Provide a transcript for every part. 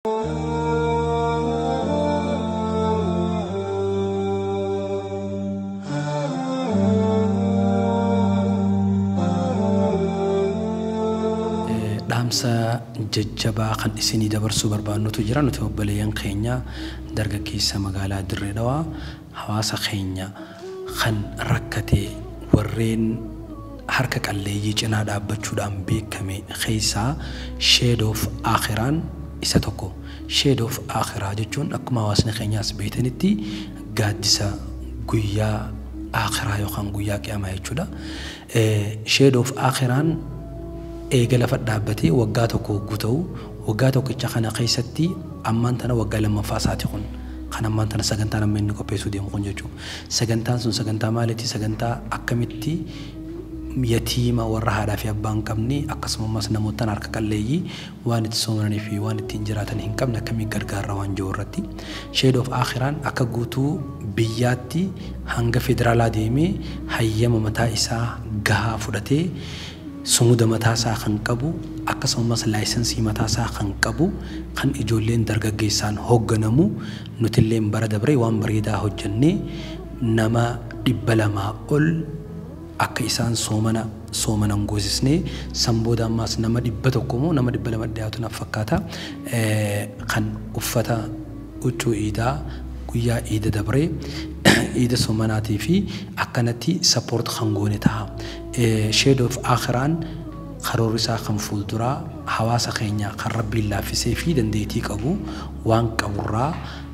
دامسا ججبا خن إسني دبر سوبر بانو تجرا نتوبليان خينيا درجة كيسة مقالة دريدوا حواس خينيا خن ركتي ورين حركة اللي يجينا دابتشو دام بيكمي خيسا شيد اوف آخران إساتوكو شيد اوف آخرا جتون أكما واسن خينيا سبيتنتي قادسا قويا آخرا يوخان قويا كياما يجودا شيد اوف آخران إيجلا فدابتي وقاتكو قطو وقاتكو كخنا قيستي أمان تنا وقال لما فاساتكون خنا أمان تنا سجنتنا منكو بيسو ديم خنجو سجنتان سون سجنتا مالتي سجنتا أكمتي يتيمة ورها في أبان كمني أقسم ما سنمو تنارك كليي وانت سونرني في وانت تنجراتن هنكمنا كمي غرغر روان جورتي شيد اوف آخران أكا قوتو بياتي هنگ فدرالا ديمي حيام متا إسا غها فدتي سمود متاسا خنقبو أقسم مس لايسنسي متاسا خنقبو خن إجولين درغغيسان هوغنمو نتلين بردبري وان بريدا هوجني نما دبلما أول أكيسان سومنا نغوزسني سمبودا ماس نما دبتوكمو نما دبلما دياتنا فكاتا خن أفتا أوتو إيدا قويا إيدا دبري إيدا سومناتي في أكنتي سبورت خنغوني تها شيد اوف آخران خرورسا خنفول درا حواس خينيا خرب الله في سيفي دنديتي كبو وان كبرا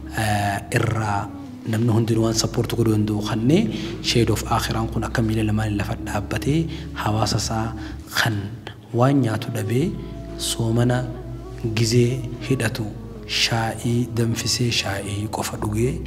إرا نمنو هندن وان سبورت قدو هندو خني شيد اوف آخران كنا كميل لما لفت دابتي حواس سا خن وان ياتو دبي سومنا جزي هدتو شائي دمفسي شائي قفدوغي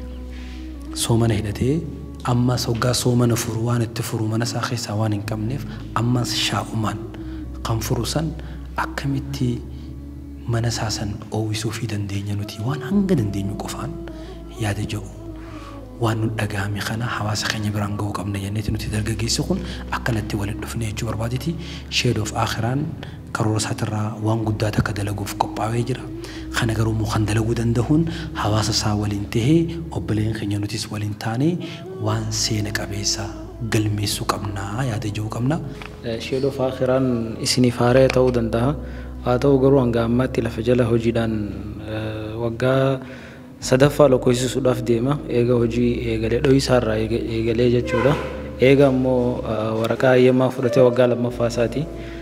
سومنا هدتي أما سوغا سومنا فروان التفرو من ساخي سوان كمنف أما شاؤمان قم فروسا أكمتي من ساسا أو يسوفي دندينيا نتي وان هنگ دندينيو قفان ياد جو وان دغامي خنا حواس خني برانغو قمنا ينيت نتي درغغي سخون أكنتي ولد دفني جو بربادتي شيد اوف آخران كرورس هترا وان قداتا كدلغو في قباوي جرا خنا غرو مو خندلغو دندهون حواس سا ولنتهي وبلين خني نتيس ولنتاني وان سينك أبيسا قلميسو قمنا ياد جو قمنا شيد اوف آخران اسني فاري تو دندها آتو غرو هنگاماتي لفجله هجيدان وغا صدفة لو كويس سوداف ديما إيجا هجي إيجا لدوي سارة إيجا ليجا جودا إيجا مو ورقا يما فرتي وقال ما فاساتي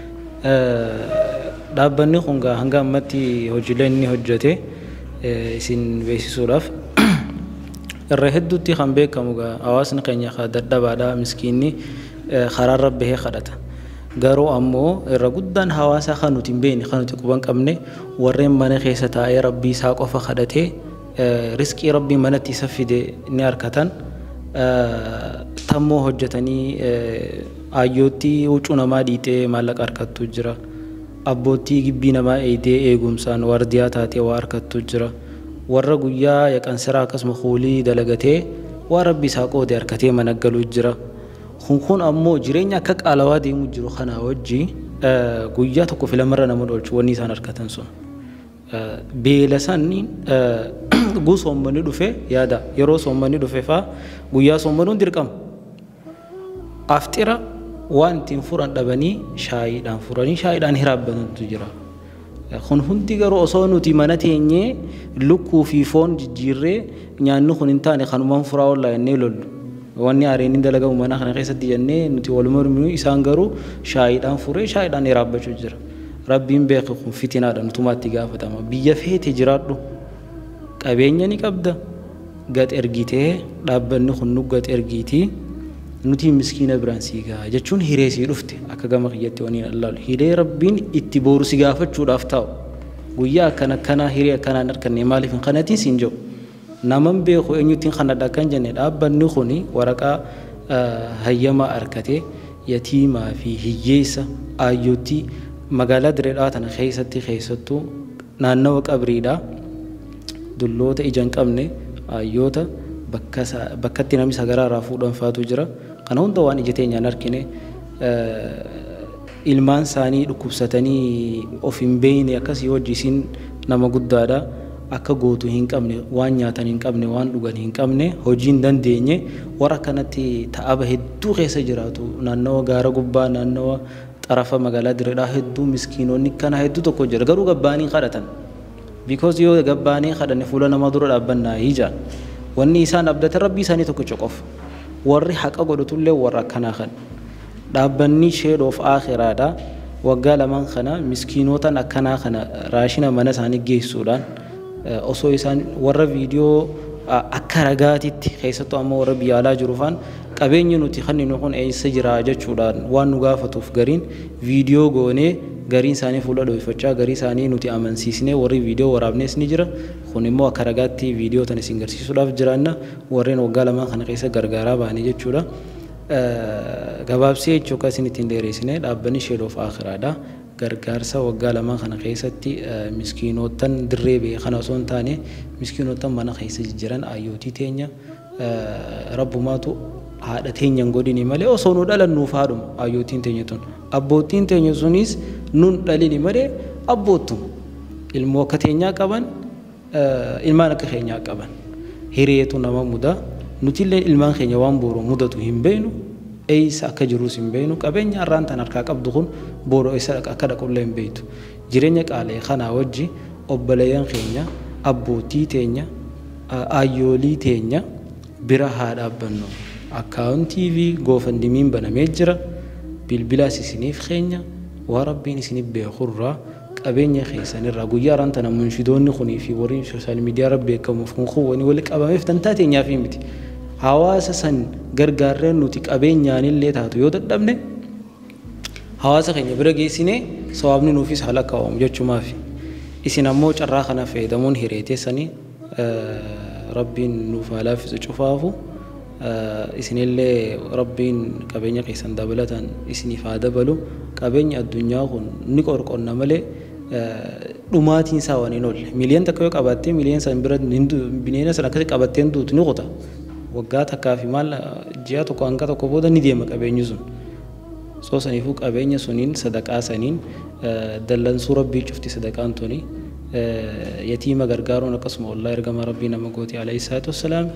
دابني خونغا هنگاماتي هجليني هجتي سين بيسي سوداف الرهدو تي خنبه كموغا أواسن قينيا خادر دبادا مسكيني خرار ربه خدتا غارو أمو الرقودان حواسا خانو تنبيني خانو تقوبان كمني ورين من خيستا يا ربي ساقو فخدته رزقي ربي منتي سفيد نياركتان تمو هجتني آيوتي وچونا ما ديته مالك أركت تجرا أبوتي جبينا ما إيدي إيغمسان وردياتاتي واركت تجرا ورقويا يكن سراكس مخولي دلغتي وربي ساقو دي أركتي منقلو جرا خون أمو جرينيا كك علوادي مجرو خنا وجي قويا تكو في لمرة نمدولش ونيسان أركتن سون بيلسانين غو سومبني دوفه يادا يرو سومبني دوفه فا غويا سومبنون ديركم افترا وان تنفران دبني شايدان فراني شايدان هرابن تجرا خون هندي غرو اسونو تي مناتي ني لوكو في فون جيره نيانو خون انتاني خنمان فرا ولا نيلول واني ارين دلغو منا خن خيس ديني نتي ولمر منو يسانغرو شايدان فري شايدان هرابچو جرا ربين بيخكم فتنا دم توماتي غافتما بيفيت جرادو قبينيا ني قبدا غات ارغيته دابن خنو غات ارغيتي نوتي مسكينه برانسيغا جچون هيريسي دفته اكغما خيتي وني الله هيري ربين اتبور سيغافچو دافتاو غويا كنا هيري كنا نركن مالي فين قناتي سينجو نامن بيخو انيوتين خندا كانجني دابن خوني ورقا هيما اركته يتيما في هييسا ايوتي مقالة دريداتنا خيستو نانو قبريدا دلوتا إجان قمني آيوتا بكتنا ميسا غرارا فودان فاتو جرا قنا هون دوان إجتين ياناركيني ilmaan saanii dhukkubsatanii of hin beeyne akkas yoo hojjisin nama guddaadha akka gootu hin qabne waan nyaatan hin qabne waan dhugan hin qabne hojiin dandeenye warra kanatti ta'aba hedduu keessa jiraatu naannawa gaara gubbaa naannawa xarafa magaalaa Dirreedhaa hedduu miskiinonni kana hedduu tokko jira garuu gabbaanii kadhatan because yoo gabbaanii kadhanne fuula nama dura dhaabbannaa hijaan wanni isaan abdate rabbii isaanii tokko qofa warri haqa godhatullee warra kanaa kan dhaabbanni shade of akhiraadha waggaa lamaan kana miskiinotan akkanaa kana raashina mana isaanii geessuudhaan osoo isaan warra viidiyoo akka ragaatitti keessattuu amma warra biyya alaa jiruufaan qabeenyi nuti kanneen kun eessa jira jechuudhaan waan nu gaafatuuf gariin viidiyoo goonee gariin isaanii fuula dhoofachaa garii isaanii nuti amansiisnee warri viidiyoo waraabnees ni jira kun immoo akka ragaatti viidiyoo tan isin garsiisuudhaaf jiraanna warreen waggaa lamaan kana keessa gargaaraa baanii jechuudha gabaabsee jechuun akka isin ittiin dheeressinee dhaabbanni shade of akhiraadha gargaarsa waggaa lamaan kana keessatti miskiinotan dirree bee kana osoo hin taane miskiinotan mana keessa jijjiiran ayyootii teenya rabbumaatu haadha teenyan godhini malee osoo nu dhalannuuf haadhuma ayyootiin teenya tun abbootiin teenya sunis nun dhalini malee abboottum ilmoo akka teenyaa qaban ilmaan akka keenyaa qaban hiriyeetu nama muda nutillee ilmaan keenya waan booroo mudatu hin beeknu eessa akka jirus hin beeknu qabeenya har'aan tan harkaa qabdu kun booroo eessa akka dhaqullee hin beektu jireenya qaalee kanaa wajji obboleeyyan keenya abbootii teenya ayyoolii teenya bira haa dhaabbannu akkaawuntii fi goofandimiin banamee jira bilbilaas isiniif keenya waa rabbiin isiniif beekurraa qabeenya keessanirraa guyyaa har'aan tana munshidoonni kunii fi warri sooshaal miidiyaa rabbi beekamuuf kun kuwwani wali qabameef tantaa teenyaaf miti hawaasa san gargaarreen nuti qabeenyaanillee taatu yoo dadhabne hawaasa keenya bira geessinee sawaabni nuufis haala kaa'amu jechumaaf isin ammoo carraa kana fayyadamuun hireetessanii rabbiin nuuf haalaafisu cufaafu isinillee rabbiin qabeenya keessan dabalatan isiniif haa dabalu qabeenya addunyaa kun ni qorqonna malee dhumaatiin isaa waan hin oolle miliyoon takka yoo qabattee miliyoon san bira bineena san akkasii qabatteen duutu ni qota waggaa takkaa fi maal ji'a tokko hanga tokko booda ni deema qabeenyi sun soo saniifuu qabeenya suniin sadaqaa saniin dallansuu rabbii cufti sadaqaan tuni yatiima gargaaruun akkasuma wallahi ergama rabbii nama gooti alayhi salaatu wassalaam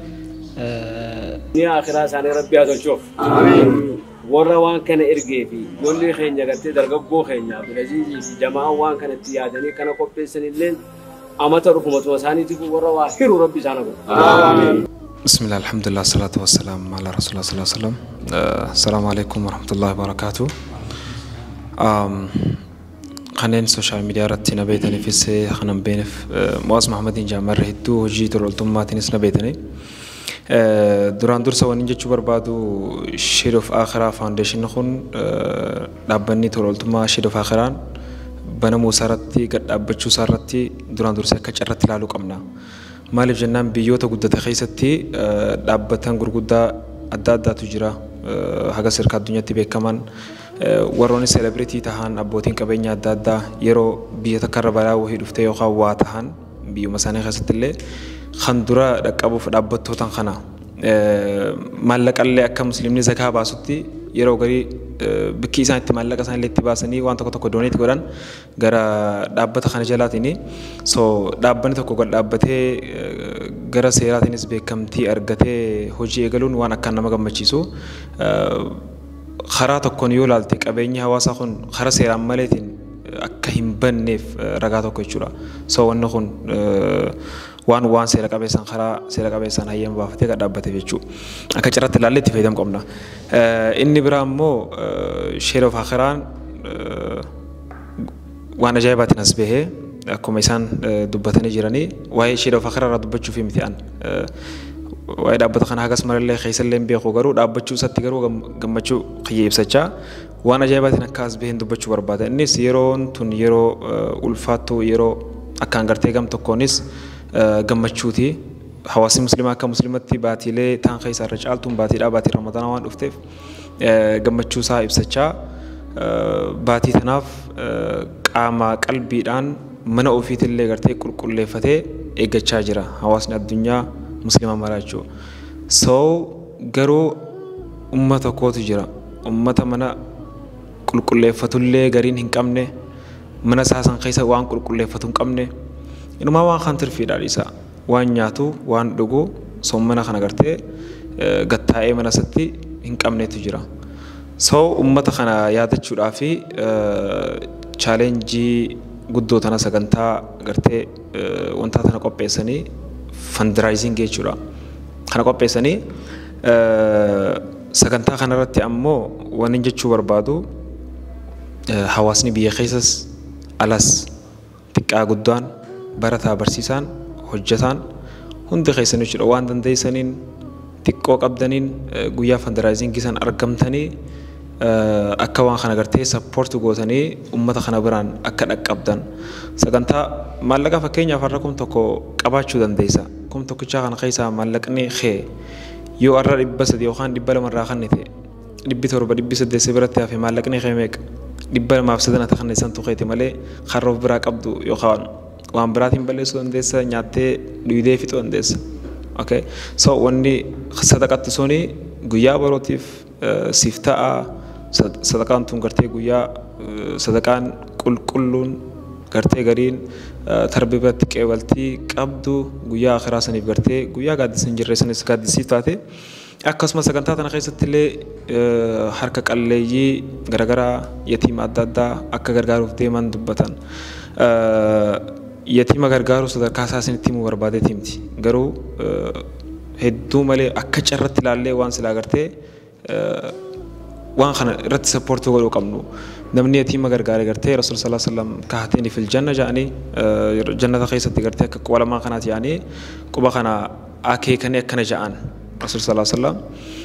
ni akhiraa isaanii rabbii haa tolchuuf warra waan kana ergee fi ijoollee keenya gartee dargaggoo keenya Abdulaziizii fi jamaan waan kanatti yaadanii kana qopheessanillee amata dhufumatuma isaaniitiif warra waa hiru rabbi isaan godhu. بسم الله الحمد لله الصلاة والسلام على رسول الله صلى الله عليه وسلم السلام عليكم ورحمة الله وبركاته خنين سوشيال ميديا رتنا بيتني في سي خنم بينف مواز محمد جامر هدو جيت الألتمات نسنا بيتني دوران دور سوانين جتشو بربادو شيد اوف آخرة فاونديشن نخون دابني تور الألتما شيد اوف آخران بنا موسارتي قد أبتشو سارتي دوران دور سكتش رتي لالو قمنا مالف جنان بيوتا قدة خيستي دابتان قرقودة أدادا تجرا حاجة سركة الدنيا تبي كمان وروني سيلبريتي تهان أبوتين كبينيا أدادا يرو بيوتا كربلا وهي دفتي يوخا واتهان بيو مساني خيست اللي خندورا دكابو فدابتو تنخنا مالك اللي أكا مسلمني زكاة باسوتي يرو غري بكي إسان اتمالك أسان اللي اتباسني وان تكو تكو دونيت قران غرا دابت خانة جلاتيني سو دابني تكو قد دابته غرا سيراتيني سبيكمتي أرغتي هجي اغلون وان أكا نمغا مچيسو خرا تكون يولالتي قبيني حواسا خون خرا سيران مالتين أكا همبنف رغا تكو يچورا سو ونخون وان سيرك أبيسان خرا سيرك أبيسان هيم بافتي قد دابته بيچو أكا چرات لالي تفيدم قمنا إني برامو شيرو فاخران وانا جايبات نسبه أكو ميسان دبتني جيراني وهي شيرو فاخران دبتشو في مثيان وهي دابت خان حاجة اسمر الله خيسل لين بيخو غرو دابتشو ستي غرو غمچو خييب سچا وانا جايبات نكاس بهن دبتشو برباده إني سيرون تون يرو ألفاتو يرو أكان غرتي غم تكونيس غمچوتي حواسي مسلمة كمسلمتي باتيلي تان خيس الرجالتم باتيلا باتي رمضان وان افتف غمچو سا ابسچا باتي تناف قاما قلبي دان من اوفيت اللي غرتي قلقلفتي ايغچا جرا حواسنا الدنيا مسلمة مراچو سو غرو امته كوت جرا امته منا قلقلفتو اللي غرين هنقمنه من اساسن خيس وان قلقلفتون قمنه inumaa waan kan tirfiidhaan isa waan nyaatu waan dhuguu sommana kana gartee gattaa'ee mana isaatti hin qabneetu jira. So ummata kana yaadachuudhaa fi chaalenjii guddoo tana sagantaa gartee wantaa tana qopheessanii fundraising jechuudha. Kana qopheessanii sagantaa kanarratti ammoo waan hin jechuu barbaadu hawaasni biyya keessas alas xiqqaa guddaan barataa barsiisaan hojjetaan hundi keessan jechuudha waan dandeessaniin xiqqoo qabdaniin guyyaa fundraisingii san argamtanii akka waan kana gartee support gootanii ummata kana biraan akka dhaqqabdan sagantaa maallaqa fakkeenyaaf har'a kum tokko qabaachuu dandeessa kum tokkichaa kana keessaa maallaqni kee yoo har'a 300 yookaan 200 irraa kannite 700 800 biratti hafe maallaqni kee meeqa 200 kan isaan tuqeeti malee harroof biraa qabdu yookaan waan biraatiin balleessuu dandeessa nyaattee dhuydee fixuu dandeessa. Okay, so wanni sadaqatti suni guyyaa barootiif siif ta'a sadaqaan tun gartee guyyaa sadaqaan qulqulluun gartee gariin tarbibatti qeebaltii qabdu guyyaa akhiraa saniif gartee guyyaa gaaddisan jirre sanis gaaddisiif taate akkasuma sagantaa tana keessatti illee harka qalleeyyii garagaraa yatiima adda addaa akka gargaaruuf deeman dubbatan yatiima gargaaru sadarkaa isaa isinitti himuu barbaadeeti miti garuu hedduu malee akka carratti ilaallee waan silaa gartee waan kana irratti sappoortii godhuu qabnu namni yatiima gargaare gartee rasuul sallallahu alaihi wasallam kahatanii fil janna jaanii jannata keessatti gartee akka quba lamaan kanaati yaanii quba kana akeekanii akkana ja'an rasuul sallallahu alaihi wasallam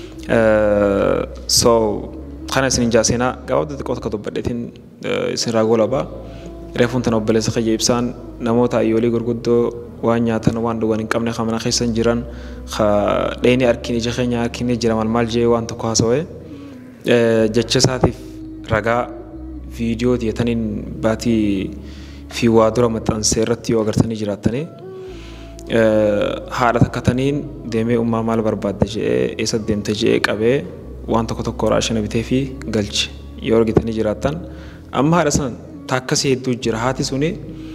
so kana isin jaasina gabaabduu xiqqoo tokko dubbadheetiin isin raagolaba reefuun tan obboleessa kiyya ibsaan namoota ayyoolii gurguddoo waan nyaatan waan dhugan hin qabne kamana keessan jiran dheeni arkiin ija keenya arkiin jira maal jee waan tokko haasawee jecha isaatiif ragaa viidiyoo dhiyeetaniin baatii fi waa dura maxxansee irratti yoo agartanii jiraattanii haadha takkataniin deemee ummaa maal barbaadde jedhee eessa deemte jedhee qabee waan tokko tokko raashina bitee fi galche yoo argitanii jiraattan amma haadha san taakkasii hedduu jira haati suni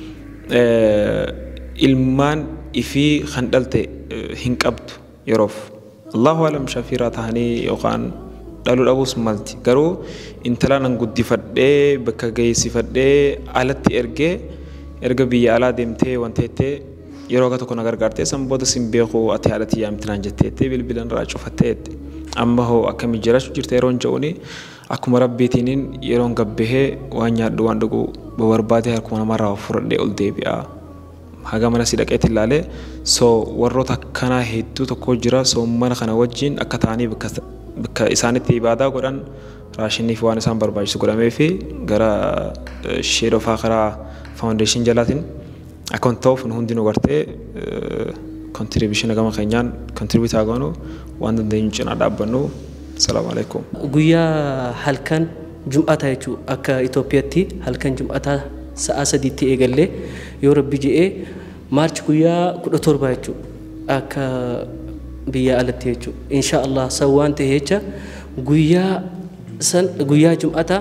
ilmaan ifii kan dhalte hin qabdu yeroof Allahu alam shafiiraa tahanii yookaan dhaluu dhabuus malti garuu intala nan guddifadhee bakka geessifadhee alatti erga biyya alaa deemtee wanteettee yeroo tokko na gargaartee san booda sin beekuu ati haadhati yaamtinaan jetteettee bilbilan irraa cufatteetti amma hoo akkamii jiraachuu jirte yeroon jedhuuni akkuma rabbiitiin yeroon gabbahee waan nyaadhu waan dhugu barbaadee harkuma namarraa fudhadhee ol deebi'a haga mana si dhaqeetti ilaalee so warroota akkanaa hedduu tokko jira so mana kana wajjin akka ta'anii bakka isaanitti ibaadaa godhan raashinii fi waan isaan barbaachisu godhamee fi gara Shade of Akhira Foundation jalaatiin akkan ta'uuf nu hundi nu gartee contribution gama keenyaan contribute goonu waan dandeenyu cinaa dhaabbannu. Assalamu alaikum. Guyyaa halkan Jum'ataa jechuun akka Itoophiyaatti halkan Jum'ataa sa'a 3tti eegalee yoo rabbi jedhee maarchi guyyaa 17 jechuun akka biyya alatti jechuun insha Allah sawwaan ta'e jecha guyyaa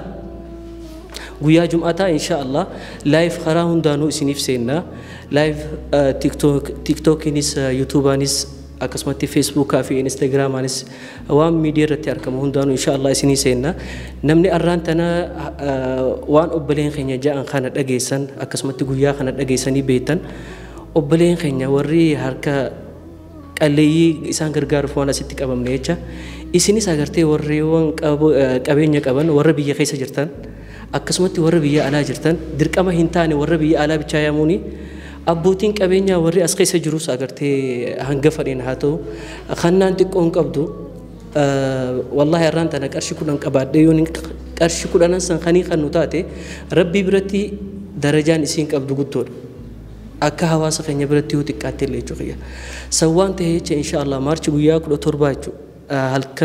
Jum'ataa insha Allah live karaa hundaanuu isiniif seenna live TikTokinis YouTubeanis akkasumatti Facebook fi Instagramaanis waan miidiyaa irratti argamu hundaanuu insha Allah isinii seenna namni arraan tana waan obboleen keenya ja'an kana dhageessan akkasumatti guyyaa kana dhageessanii beektan obboleen keenya warri harka qalleeyyii isaan gargaaruuf waan asitti qabamne jecha isinis agartee warri waan qabeenya qaban warra biyya keessa jirtan akkasumatti warra biyya alaa jirtan dirqama hin taane warra biyya alaa bichaa yaamuuni abbootiin qabeenyaa warri as keessa jirus agartee hangafadheen haa ta'u kannaan xiqqoon qabdu wallahi arraan tana qarshii 10 qabaadhee yoon qarshii 10 san kanii kan nu taate rabbii biratti darajaan isiin qabdu guddoodha akka hawaasa keenya biratti yoo xiqqaatte illee jechuudha sawwaan ta'e jecha insha Allah maarchi guyyaa 17 jechuudha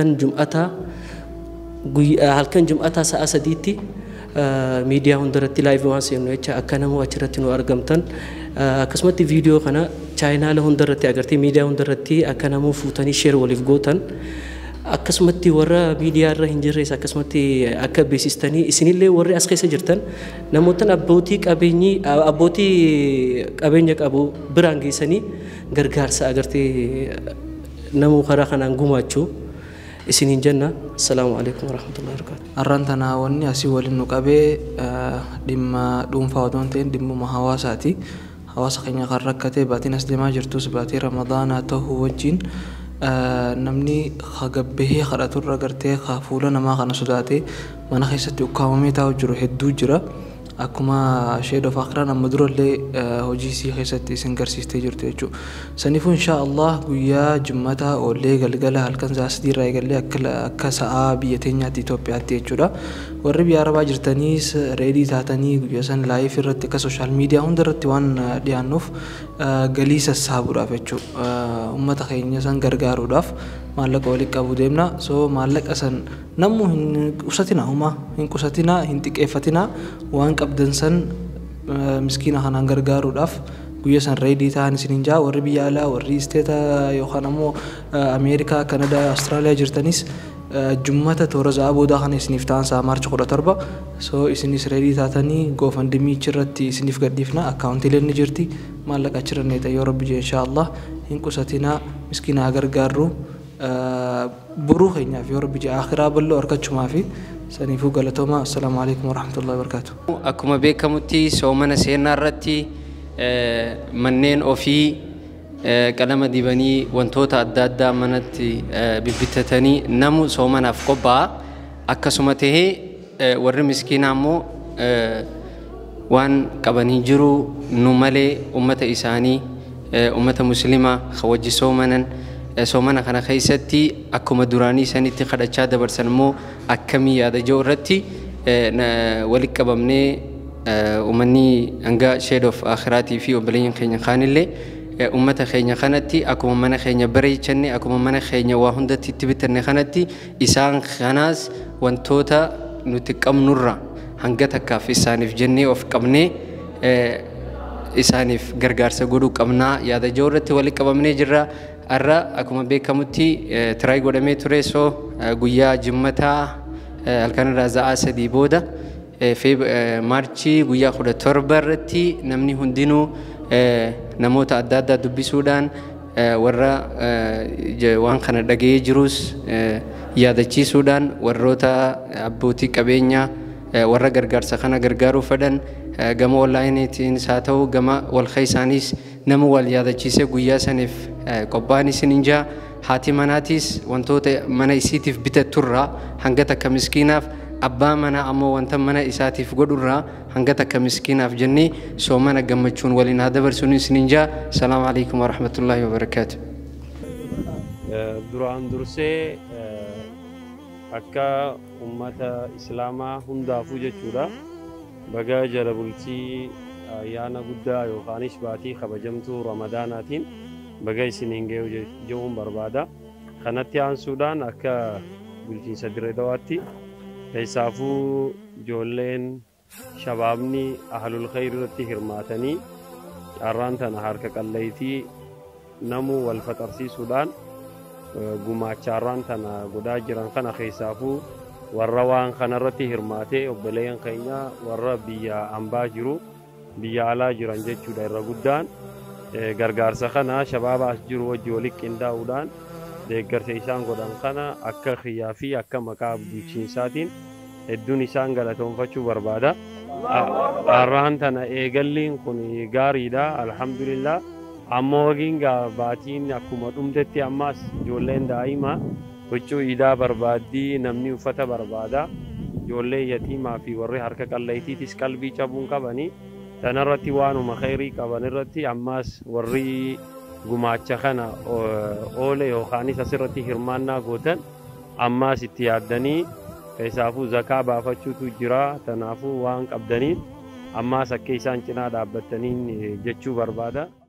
halkan Jum'ataa sa'a 3tti miidiyaa hundarratti live waan seennu jecha akka namoo achirratti nu argamtan akkasumatti viidiyoo kana chaayinaala hundarratti agartee miidiyaa hundarratti akka namoo fuutanii share waliif gootan akkasumatti warra miidiyaa irra hin jirres akkasumatti akka beeksistanii isinillee warri as keessa jirtan namoota abbootii qabeenya qabu biraan geessanii gargaarsa agartee namuu karaa kanaan gumaachuu isiniin jenna. Assalaamu alaikum warahmatullahi wabarakatuh. Arran tana wanni asii waliin nu qabee dhimma dhuunfaa otoo hin ta'in dhimmuma hawaasaati. Hawaasa keenya kan rakkatee baatiin as deemaa jirtus baatii Ramadaanaa ta'uu wajjin namni hagabbahee kadhaturra gartee fuula namaa kana sodaatee mana keessatti ukkaamamee taa'u jiru hedduu jira. Akkuma Shade of Akhiraa amma durallee hojii isii keessatti isin garsiistee jirtu jechuudha. Saniifuu inshaallah guyyaa Jummataa oollee galgala halkan sa'aatii irraa eegallee akka sa'aa biyya teenyaatti Itoophiyaatti jechuudha. Warri biyya Arabaa jirtaniis reedii taatanii guyyaa san laayif irratti akka sooshaal miidiyaa hunda irratti waan dhiyaannuuf galii sassaabuudhaaf jechuudha. Uummata keenya san gargaaruudhaaf maallaqa walitti qabu deemna. So maallaqa san namuu hin qusatinaa uumaa hin qusatinaa hin xiqqeeffatinaa waan qabdan san miskiina kanaan gargaaruudhaaf guyyaa san reedii ta'an isiniin jaa. Warri biyya alaa warri isteeta yookaan ammoo Ameerikaa, Kanadaa, Austraaliyaa jirtanis Jummata toora za'aa boodaa kana isiniif ta'an sa'a Maarchi 17. So isinis reedii taatanii GoFundMe irratti isiniif gadhiifna. Akkaawuntiileen ni jirti maallaqa achirra neeta yoo rabbi jee inshaallah hin qusatinaa miskiina gargaarru. Buruu keenyaaf yoo rabbi jee akhiraa bal'oo argachumaa fi saniifuu galatooma. Assalaamu alaikum warahmatullahi wabarakatuh. Akkuma beekamutti soomana seenaa irratti manneen ofii qalama dibanii wantoota adda addaa manatti bibbitatanii namu soomanaaf qophaa'a. Akkasuma tahee warri miskiinaa immoo waan qabanii jiru nu malee ummata isaanii ummata muslimaa wajji soomanan soomana kana keessatti akkuma duraanii sanitti kadhachaa dabarsan immoo akkamii yaada jiru irratti walitti qabamnee ummanni hanga Shade of Akhiraatii fi obboleeyyan keenya kaanillee ummata keenya kanatti akkuma mana keenya bareechanne akkuma mana keenya waa hundatti itti bitanne kanatti isaan kanaas wantoota nuti qabnurra hanga takkaaf isaaniif jennee of qabnee isaaniif gargaarsa godhuu qabnaa yaada jiru irratti walitti qabamnee jirra. Arra akkuma beekamutti tiraay godhamee ture soo guyyaa Jummataa halkan irraa za'aa 3 booda Maarchi guyyaa 17 irratti namni hundinuu namoota adda addaa dubbisuudhaan warra waan kana dhaga'ee jirus yaadachiisuudhaan warroota abbootii qabeenyaa warra gargaarsa kana gargaaruu fedhan gama onlaayiniitiinis haa ta'u gama wal keessaanis nama wal yaadachiisee guyyaa saniif qophaa'an isiniin jaa. Haati manaatis wantoota mana isiitiif bitatturraa hanga takka miskiinaaf abbaa manaa ammoo wanta mana isaatiif godhurraa hanga takka miskiinaaf jennee soomana gammachuun waliin haa dabarsuun isiniin jaa. Assalaamu alaikum warahmatullahi wabarakatuh. Duraan dursee akka ummata islaamaa hundaafuu jechuudha baga jala bultii ayyaana guddaa yookaanis baatii kabajamtuu Ramadaanaatiin baga isiniin ga'u jechuun barbaada. Kanatti aansuudhaan akka bulchiinsa Dirree Dawaatti keessaafuu ijoolleen shabaabni ahlul khayr irratti hirmaatanii carraan tana harka qalleeytii namuu wal faxarsiisuudhaan gumaacharraan tana godhaa jiran kana keessaafuu warra waan kanarratti hirmaatee obboleeyyan keenya warra biyya ambaa jiru biyya alaa jiran jechuudha irra guddaan gargaarsa kana shabaaba as jiru wajji walitti qindaa'uudhaan deeggarsa isaan godhan kana akka khiyyaa fi akka maqaa bulchiinsaatiin hedduun isaan galatoonfachuu barbaada. Arraan tana eegalliin kun gaariidha alhamdulillah. Ammoo wagiin baatiin akkuma dhumtetti ammaas ijoolleen daa'imaa huccuu iidaa barbaaddii namni uffata barbaada. Ijoollee yatiimaa fi warri harka qalleeytiitis qalbii cabuun qabanii tanarratti waanuma khayrii qaban irratti ammaas warri gumaacha kana oole yookaanis asirratti hirmaannaa gootan ammaas itti yaaddanii keessaafuu zakaa baafachuutu jira. Tanaafuu waan qabdaniin ammaas akka isaan cinaa dhaabbataniin jechuu barbaada.